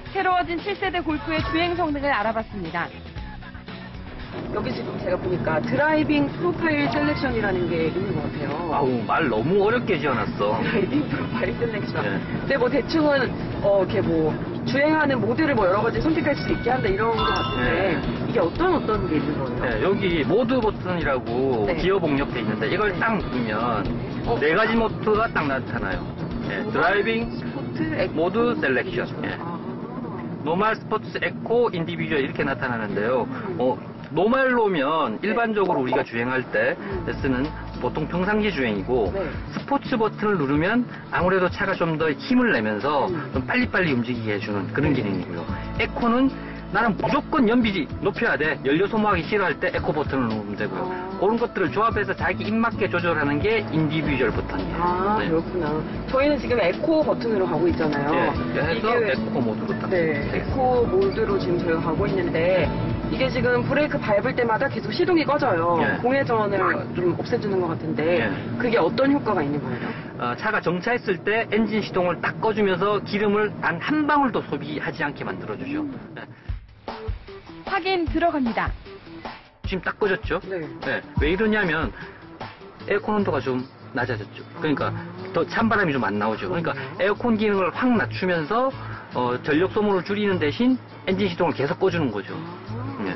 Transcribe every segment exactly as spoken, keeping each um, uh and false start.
새로워진 칠 세대 골프의 주행 성능을 알아봤습니다. 여기 지금 제가 보니까 드라이빙 프로파일 셀렉션이라는 게 있는 것 같아요. 아우, 말 너무 어렵게 지어놨어. 드라이빙 프로파일 셀렉션. 네. 근데 뭐 대충은 어 이렇게 뭐 주행하는 모드를 뭐 여러 가지 선택할 수 있게 한다 이런 것 같은데 네. 이게 어떤 어떤 게 있는 거예요? 네, 여기 모드 버튼이라고 네. 기어 복력돼 있는데 이걸 네. 딱 누르면 어? 네 가지 모드가 딱 나타나요. 네, 드라이빙, 스포트, 에코, 모드 셀렉션. 예. 아. 노멀, 스포츠, 에코, 인디비주얼 이렇게 나타나는데요. 어, 노멀로면 일반적으로 우리가 주행할 때 쓰는 보통 평상시 주행이고 네. 스포츠 버튼을 누르면 아무래도 차가 좀 더 힘을 내면서 음. 좀 빨리빨리 움직이게 해주는 그런 기능이고요. 에코는 나는 무조건 연비 높여야 돼. 연료 소모하기 싫어할 때 에코 버튼을 누르면 되고요. 아. 그런 것들을 조합해서 자기 입맞게 조절하는 게 인디비주얼 버튼이에요. 아, 네. 그렇구나. 저희는 지금 에코 버튼으로 가고 있잖아요. 예, 해서 이게- 에코 모드로 딱 네, 되겠습니다. 에코 모드로 지금 저희가 가고 있는데 이게 지금 브레이크 밟을 때마다 계속 시동이 꺼져요. 예. 공회전을 좀 없애주는 것 같은데 예. 그게 어떤 효과가 있는 거예요? 어, 차가 정차했을 때 엔진 시동을 딱 꺼주면서 기름을 단 한 방울도 소비하지 않게 만들어주죠. 네. 확인 들어갑니다. 지금 딱 꺼졌죠? 네. 네. 왜 이러냐면 에어컨 온도가 좀 낮아졌죠. 그러니까 더 찬바람이 좀 안 나오죠. 그러니까 에어컨 기능을 확 낮추면서 어, 전력 소모를 줄이는 대신 엔진 시동을 계속 꺼주는 거죠. 네.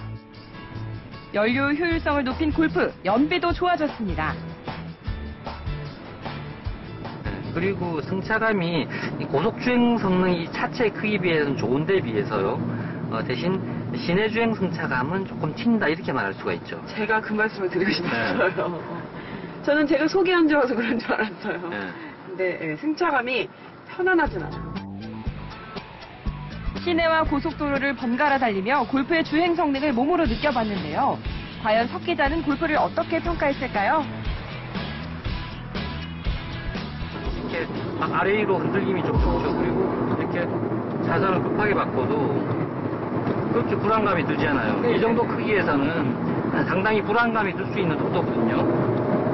연료 효율성을 높인 골프, 연비도 좋아졌습니다. 네, 그리고 승차감이 이 고속주행 성능이 차체 크기 비해서는 좋은데 비해서요. 어, 대신 시내 주행 승차감은 조금 튄다 이렇게 말할 수가 있죠. 제가 그 말씀을 드리고 싶었어요. 저는 제가 속이 안 좋아서 그런 줄 알았어요. 네. 근데 예, 승차감이 편안하진 않아요. 시내와 고속도로를 번갈아 달리며 골프의 주행 성능을 몸으로 느껴봤는데요. 과연 석 기자는 골프를 어떻게 평가했을까요? 이렇게 막 아래 위로 흔들림이 좀 좋죠. 그리고 이렇게 차선을 급하게 바꿔도 그렇게 불안감이 들지 않아요. 네. 이 정도 크기에서는 상당히 불안감이 들 수 있는 속도거든요.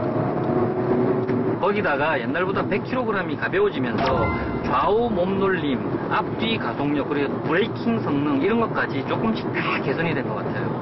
거기다가 옛날보다 백 킬로그램이 가벼워지면서 좌우 몸놀림, 앞뒤 가속력, 그리고 브레이킹 성능 이런 것까지 조금씩 다 개선이 된 것 같아요.